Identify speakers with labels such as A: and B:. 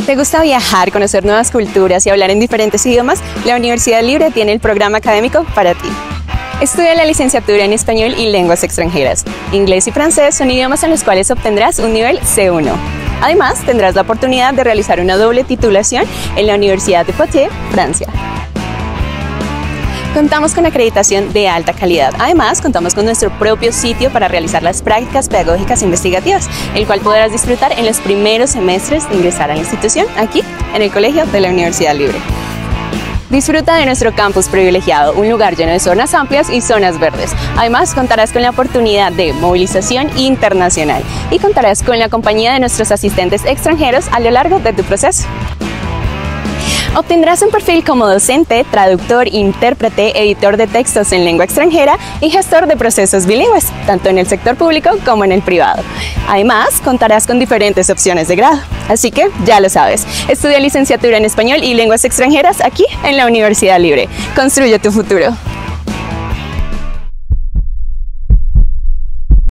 A: ¿Te gusta viajar, conocer nuevas culturas y hablar en diferentes idiomas? La Universidad Libre tiene el programa académico para ti. Estudia la licenciatura en Español y Lenguas Extranjeras. Inglés y francés son idiomas en los cuales obtendrás un nivel C1. Además, tendrás la oportunidad de realizar una doble titulación en la Universidad de Poitiers, Francia. Contamos con acreditación de alta calidad. Además, contamos con nuestro propio sitio para realizar las prácticas pedagógicas investigativas, el cual podrás disfrutar en los primeros semestres de ingresar a la institución, aquí en el Colegio de la Universidad Libre. Disfruta de nuestro campus privilegiado, un lugar lleno de zonas amplias y zonas verdes. Además, contarás con la oportunidad de movilización internacional y contarás con la compañía de nuestros asistentes extranjeros a lo largo de tu proceso. Obtendrás un perfil como docente, traductor, intérprete, editor de textos en lengua extranjera y gestor de procesos bilingües, tanto en el sector público como en el privado. Además, contarás con diferentes opciones de grado. Así que, ya lo sabes, estudia licenciatura en Español y Lenguas Extranjeras aquí en la Universidad Libre. Construye tu futuro.